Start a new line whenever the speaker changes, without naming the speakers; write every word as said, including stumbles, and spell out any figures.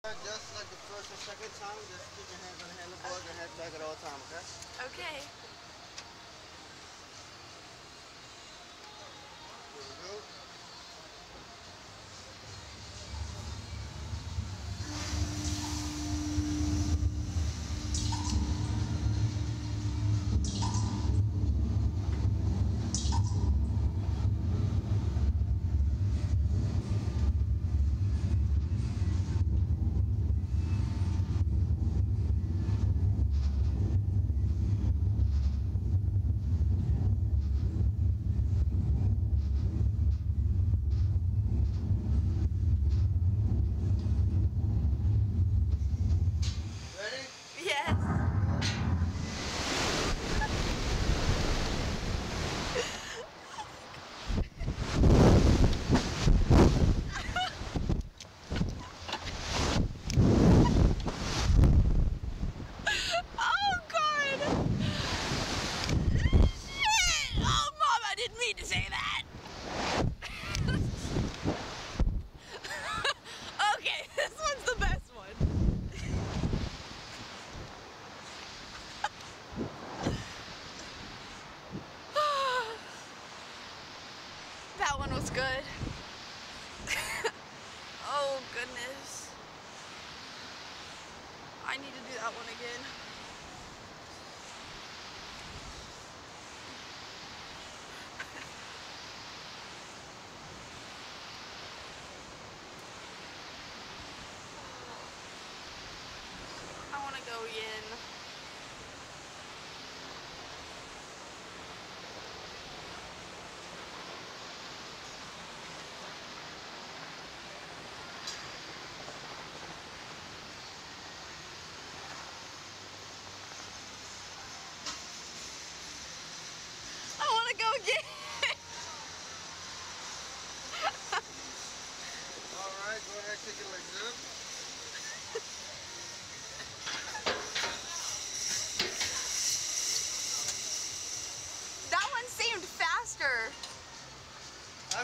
Just like the first and second time, just keep your hands on the handlebars and head back at all time, okay?
Okay.
Here we go.
Yes. Oh God! Shit! Oh Mom, I didn't mean to say that. Okay, this one's the best one. That one was good. Oh goodness. I need to do that one again. I want to go again. I want to go again.
All right, go ahead, take your legs up.